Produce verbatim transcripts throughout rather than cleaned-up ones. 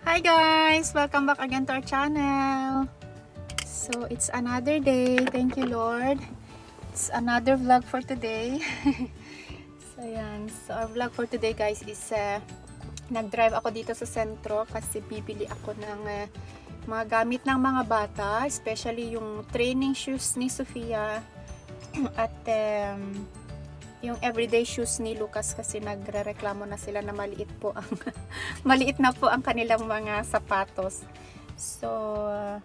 Hi guys! Welcome back again to our channel. So, it's another day. Thank you, Lord. It's another vlog for today. So, yan. So, our vlog for today, guys, is uh, nag-drive ako dito sa sentro kasi bibili ako ng uh, mga gamit ng mga bata, especially yung training shoes ni Sofia at um, yung everyday shoes ni Lucas kasi nagrereklamo na sila na maliit po ang maliit na po ang kanilang mga sapatos. So uh,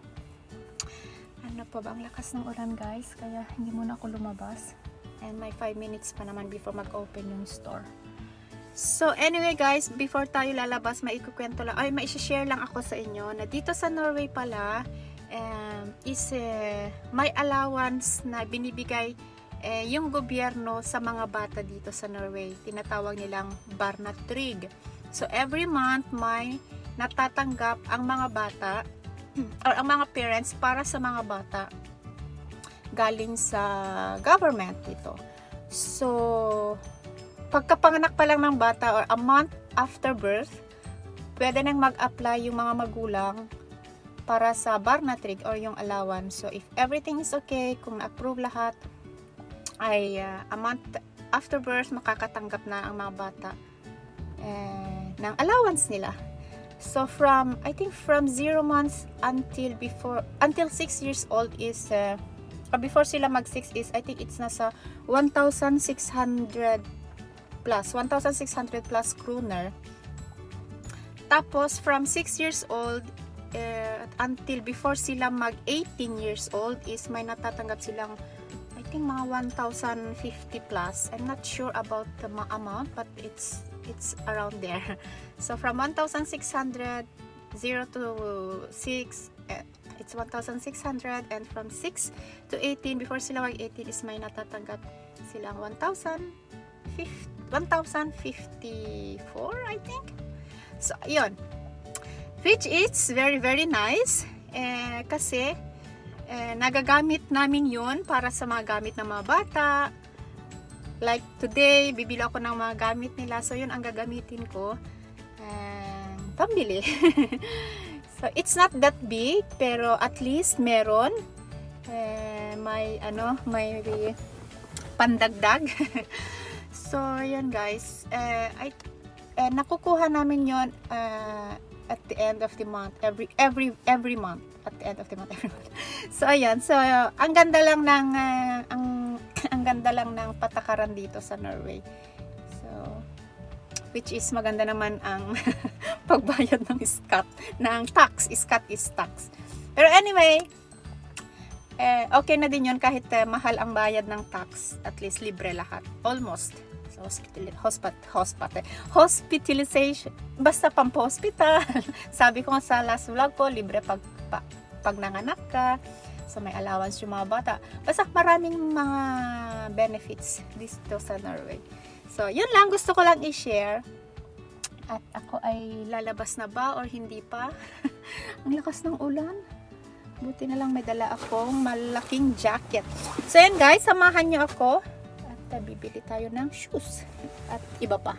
ano po ba, ang lakas ng ulan guys, kaya hindi muna ako lumabas, and may five minutes pa naman before mag-open yung store. So anyway guys, before tayo lalabas, maikukwento lang, ay mai-share lang ako sa inyo na dito sa Norway pala um, is uh, may allowance na binibigay eh, yung gobyerno sa mga bata dito sa Norway. Tinatawag nilang barnetrygd. So every month may natatanggap ang mga bata or ang mga parents para sa mga bata galing sa government dito. So pagkapanganak pa lang ng bata or a month after birth, pwede nang mag-apply yung mga magulang para sa barnetrygd or yung allowance. So if everything is okay, kung na-approve lahat, ay uh, a month after birth makakatanggap na ang mga bata eh, ng allowance nila. So from I think from zero months until before until six years old is uh, or before sila mag six is I think it's nasa one thousand six hundred plus one thousand six hundred plus kroner. Tapos from six years old uh, until before sila mag eighteen years old is may natatanggap silang I think mga one thousand fifty plus. I'm not sure about the amount, but it's it's around there. So from one thousand six hundred, zero to six, uh, it's one thousand six hundred, and from six to eighteen, before sila mag eighteen is may natatanggap silang one thousand fifty-four, I think. So yun, which is very very nice eh, kasi Eh, nagagamit namin yun para sa mga gamit ng mga bata. Like today, bibili ako ng mga gamit nila. So yun ang gagamitin ko. Eh, pambili. So it's not that big, pero at least meron. Eh, may ano, may pandagdag. So yun guys. Eh, I, eh, nakukuha namin yun uh, at the end of the month. Every, every, every month. At the end of the month, every month. So ayan, so uh, ang ganda lang ng uh, ang ang ganda lang ng patakaran dito sa Norway. So which is maganda naman ang pagbayad ng scat, ng tax, scat is tax. Pero anyway, eh, okay na din 'yon kahit uh, mahal ang bayad ng tax, at least libre lahat, almost. So hospital hospital hospital hospitalization, basta pampa-hospital. Sabi ko nga sa last vlog ko, libre pag pa, pag nanganak ka. So may allowance yung mga bata. Basta maraming mga benefits dito sa Norway. So yun lang, gusto ko lang i-share. At ako ay lalabas na ba or hindi pa? Ang lakas ng ulan. Buti na lang may dala akong malaking jacket. So yan guys, samahan nyo ako at uh, bibili tayo ng shoes at iba pa.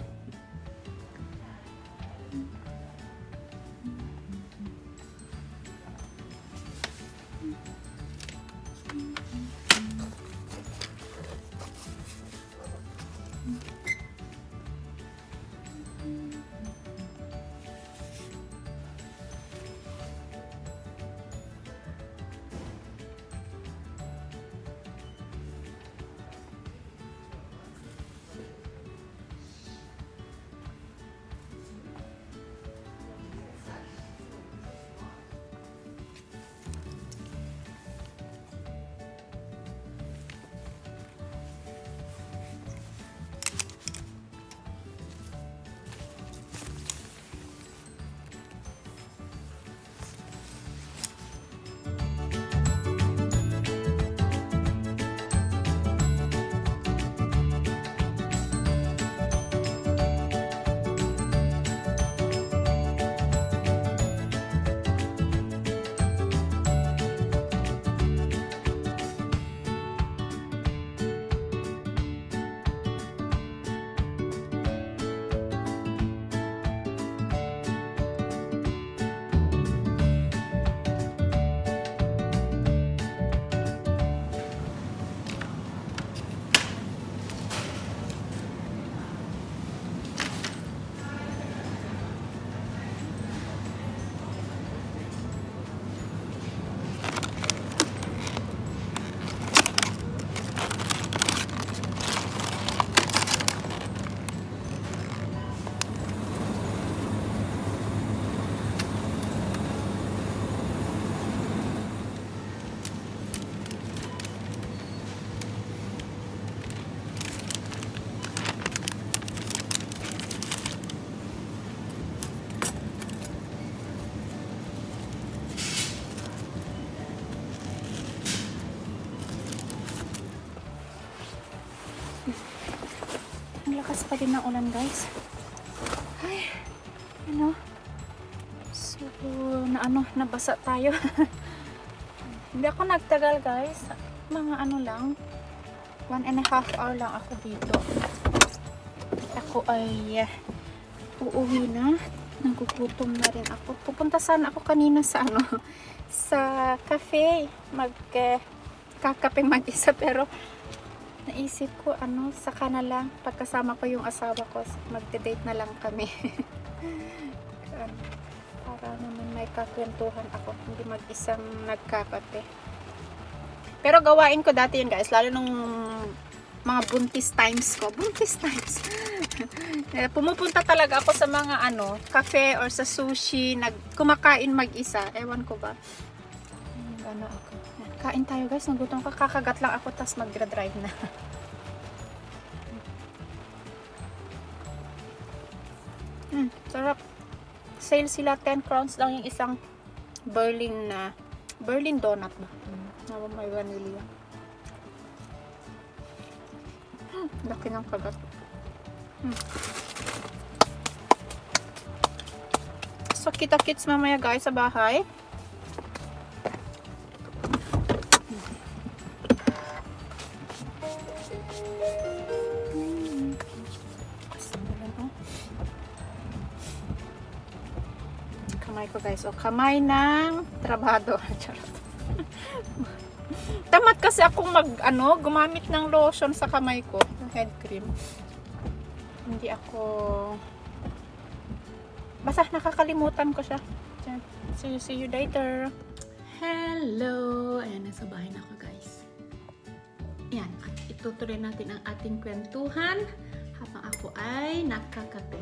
lakas pa din ng ulan, guys. Ay, ano? So, na ano, nabasa tayo. Hindi ako nagtagal, guys. Mga ano lang, one and a half hour lang ako dito. Ako ay uh, uuwi na. Nagugutom na rin ako. Pupunta sana ako kanina sa ano, sa cafe. Mag, uh, kakape mag-isa, pero naisip ko, ano, saka na lang, pagkasama ko yung asawa ko, magde-date na lang kami. Para naman may kakwentuhan ako, hindi mag-isang nagkakape. Pero gawain ko dati yun, guys, lalo nung mga buntis times ko. Buntis times. Pumupunta talaga ako sa mga, ano, cafe or sa sushi, nag kumakain mag-isa. Ewan ko ba. Ano ako. Kain tayo, guys. Nagutom ka. Kakagat lang ako, tas mag-drive na. Hmm, sarap. Sale sila, ten crowns lang yung isang Berlin na Berlin donut ba? Hmm, na may vanilla. Hmm, laki ng kagat. Hmm. So, kita-kits mamaya, guys, sa bahay. Kamay ko, guys. O, kamay ng trabado. Tamad kasi akong mag, ano, gumamit ng lotion sa kamay ko. Head cream. Hindi ako... Basta nakakalimutan ko siya. See you, see you later. Hello! Ayan, nasa bahay na ako, guys. Ayan, itutuloy natin ang ating kwentuhan habang ako ay nakakape.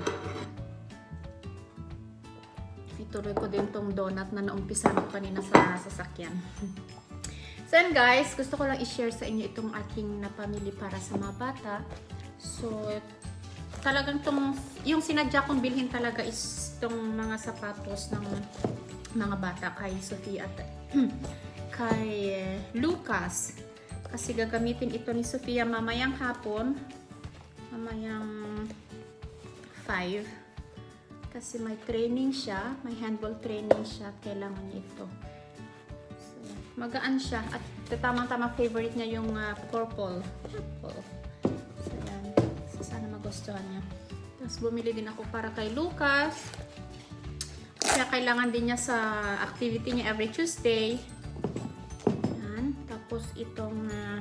Ituloy ko din tong donut na naumpisan ko kanina sa sasakyan. So yan, guys, gusto ko lang i-share sa inyo itong aking napamili para sa mga bata. So, talagang tong, yung sinadya kong bilhin talaga is itong mga sapatos ng mga bata kay Sofia at kay Lucas. Kasi gagamitin ito ni Sofia mamayang hapon, mamayang five. Kasi may training siya, may handball training siya, kailangan niya ito. So, magaan siya at tamang-tamang favorite niya yung uh, purple. Purple. So, yan. So, sana magustuhan niya. Tapos bumili din ako para kay Lucas. Kaya kailangan din niya sa activity niya every Tuesday. Yan. Tapos itong uh,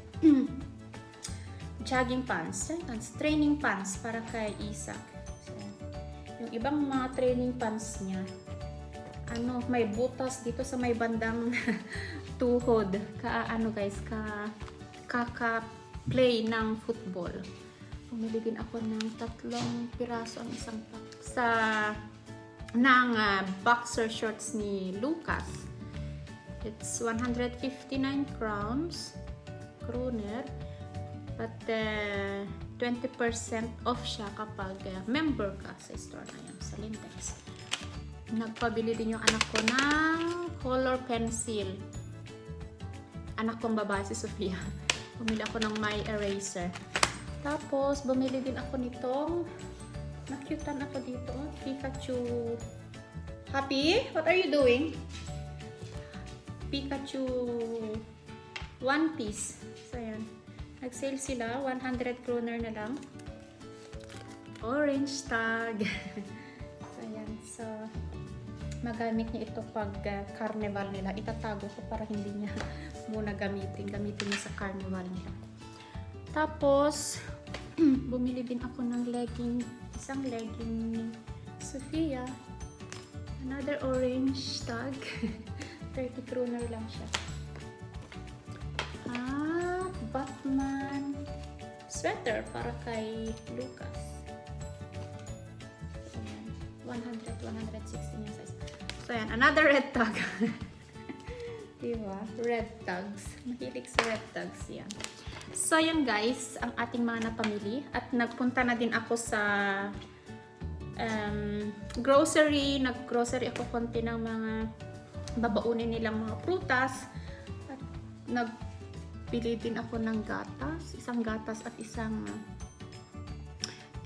jogging pants, pants, training pants para kay Isaac. Yung ibang mga training pants niya, ano, may butas dito sa may bandang tuhod. Ka, ano guys, ka, kaka-play ng football. Pumili din ako ng tatlong piraso ang isang pack sa, ng uh, boxer shorts ni Lucas. It's one hundred fifty-nine crowns, kroner. But uh, twenty percent off siya kapag uh, member ka sa store na yan, sa Lindex. Nagpabili din yung anak ko ng color pencil. Anak kong babae si Sofia. Bumili ako ng My Eraser. Tapos, bumili din ako nitong, nakyutan ako dito, Pikachu. Happy? What are you doing? Pikachu One Piece. So, yan. Nag-sale sila, one hundred kroner na lang. Orange tag. So, ayan. So, magamit niya ito pag uh, carnival nila. Itatago ko para hindi niya muna gamitin. Gamitin niya sa carnival nila. Tapos, bumili din ako ng legging. Isang legging ni Sofia. Another orange tag. thirty kroner lang siya. Batman sweater para kay Lucas. Ayan, one hundred, one sixty yung size. So, ayan, another red tag. Diba? Red tags. Mahilig sa red tags yan. So, ayan guys, ang ating mga napamili. At nagpunta na din ako sa um, grocery. Nag-grocery ako konti ng mga babaunin nilang mga prutas. At nag pili din ako ng gatas, isang gatas at isang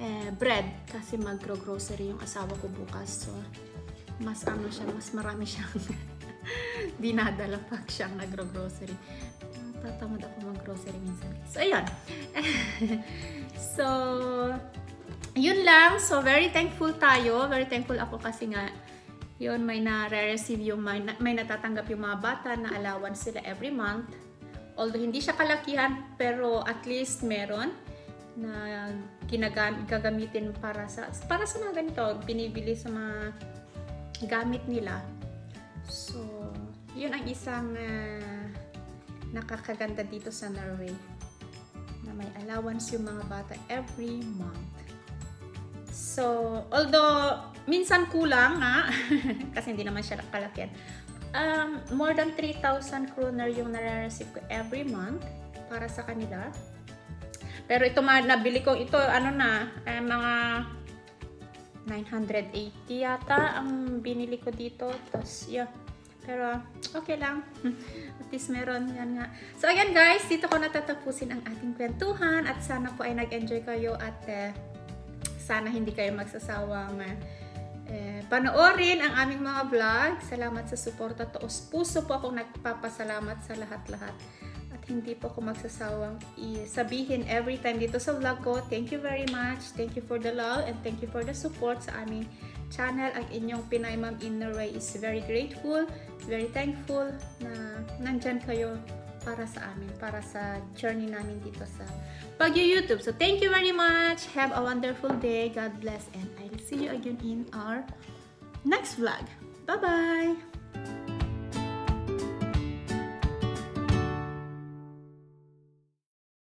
eh, bread kasi magro-grocery yung asawa ko bukas. So, mas ano siya, mas marami siyang dinadala pag siyang nagro-grocery. Tatamad ako mag-grocery minsan. So, ayun. So, yun lang. So, very thankful tayo. Very thankful ako kasi nga, yun, may na-receive yung, may, may natatanggap yung mga bata na allowance sila every month. Although, hindi siya kalakihan, pero at least meron na ginagamit, gagamitin para sa, para sa mga ganito, binibili sa mga gamit nila. So, yun ang isang uh, nakakaganda dito sa Norway, na may allowance yung mga bata every month. So, although minsan kulang ha, kasi hindi naman siya kalakihan, um, more than three thousand kroner yung nare-receive ko every month para sa kanila. Pero ito mga nabili ko, ito ano na, eh, mga nine hundred eighty yata ang binili ko dito. Tapos, yeah. Pero, okay lang. At least meron. Yan nga. So, ayan guys, dito ko natatapusin ang ating kwentuhan. At sana po ay nag-enjoy kayo at eh, sana hindi kayo magsasawang eh, panoorin ang aming mga vlog. Salamat sa suporta. Taos puso po akong nagpapasalamat sa lahat-lahat. Hindi po ako magsasawang sabihin every time dito sa vlog ko. Thank you very much. Thank you for the love and thank you for the support sa aming channel. Ang inyong Pinay Mom in Norway is very grateful, very thankful na nandyan kayo para sa amin, para sa journey namin dito sa pag-YouTube. So thank you very much. Have a wonderful day. God bless and I'll see you again in our next vlog. Bye-bye!